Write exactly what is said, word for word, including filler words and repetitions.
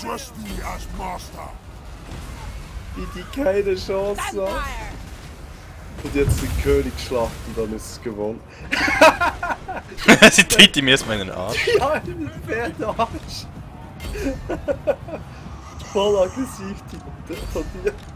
Trust me as master. Wie die keine Chance haben. Und jetzt den König schlachten, dann ist es gewonnen. Sie tritt ihm erstmal in den Arsch. Ja, ein Pferdearsch. Voll aggressiv, die von dir.